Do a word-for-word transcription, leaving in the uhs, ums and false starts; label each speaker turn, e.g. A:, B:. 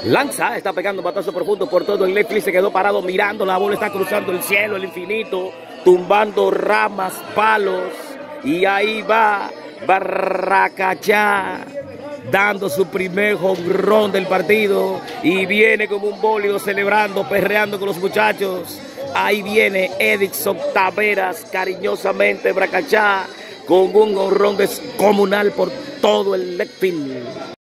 A: Lanza, está pegando un batazo profundo por todo el left field, se quedó parado mirando, la bola está cruzando el cielo, el infinito, tumbando ramas, palos, y ahí va Barracachá, dando su primer jonrón del partido, y viene como un bólido celebrando, perreando con los muchachos. Ahí viene Edison Taveras, cariñosamente Barracachá, con un jonrón descomunal por todo el left field.